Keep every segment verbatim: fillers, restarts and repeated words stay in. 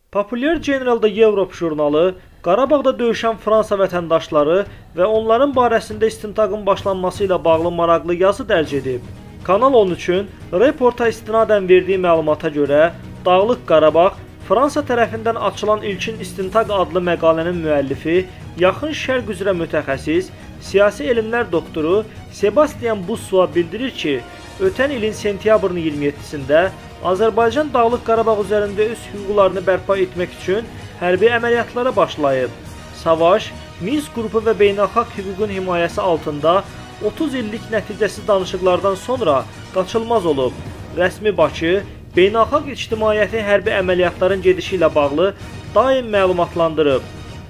Popular General'da Europe jurnalı Qarabağda döyüşən Fransa vətəndaşları və onların barəsində istintaqın başlanması ilə bağlı maraqlı yazı dərc edib. Kanal on üçün reporta istinadən verdiyi məlumata görə Dağlıq Qarabağ Fransa tərəfindən açılan ilkin istintaq adlı məqalənin müəllifi, yaxın şərq üzrə mütəxəssis, siyasi elmlər doktoru Sebastian Bussua bildirir ki, ötən ilin sentyabrın iyirmi yeddisində Azərbaycan Dağlıq Qarabağ üzərində öz hüquqlarını bərpa etmək üçün hərbi əməliyyatlara başlayıb. Savaş, Minsk qrupu və beynəlxalq hüququn himayəsi altında otuz illik nəticəsiz danışıqlardan sonra qaçılmaz olub. Rəsmi Bakı, beynəlxalq ictimaiyyəti hərbi əməliyyatların gedişi ilə bağlı daim məlumatlandırıb.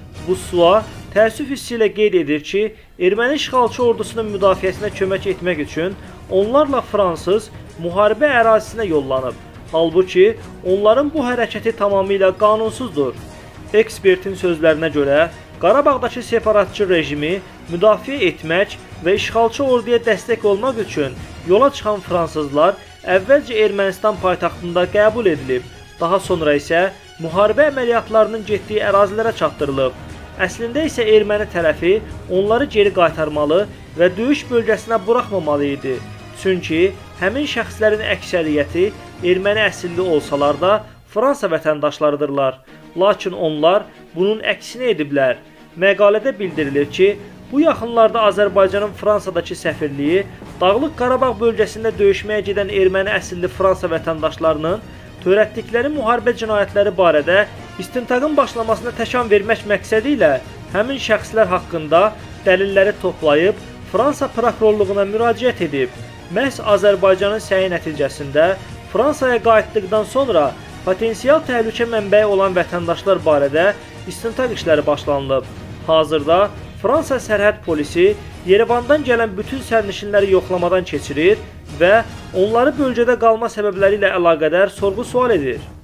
Bussua təəssüf hissi ilə qeyd edir ki, erməni işğalçı ordusunun müdafiəsinə kömək etmək üçün onlarla fransız müharibə ərazisinə yollanıb. Halbuki, onların bu hərəkəti tamamilə qanunsuzdur. Ekspertin sözlərinə görə, Qarabağdakı separatçı rejimi müdafiə etmək və işğalçı orduya dəstək olmaq üçün yola çıxan fransızlar əvvəlcə Ermənistan paytaxtında qəbul edilib, daha sonra isə müharibə əməliyyatlarının getdiyi ərazilərə çatdırılıb. Əslində isə erməni tərəfi onları geri qaytarmalı və döyüş bölgəsinə buraxmamalı idi. Çünki həmin şəxslərin əksəriyyəti erməni əsilli olsalar da Fransa vətəndaşlarıdırlar. Lakin onlar bunun əksini ediblər. Məqalədə bildirilir ki, bu yaxınlarda Azərbaycanın Fransadakı səfirliyi Dağlıq Qarabağ bölgəsində döyüşməyə gedən erməni əsilli Fransa vətəndaşlarının törətdikləri müharibə cinayətləri barədə istintaqın başlamasına təkan vermək məqsədi ilə həmin şəxslər haqqında dəlilləri toplayıb Fransa prokurorluğuna müraciət edib. Məhz Azərbaycanın səyi nəticəsində Fransaya qayıtdıqdan sonra potensial təhlükə mənbəyi olan vətəndaşlar barədə istintaq işləri başlanılıb. Hazırda Fransa sərhəd polisi Yerevandan gələn bütün sərnişinləri yoxlamadan keçirir və onları bölgədə qalma səbəbləri ilə əlaqədar sorğu-sual edir.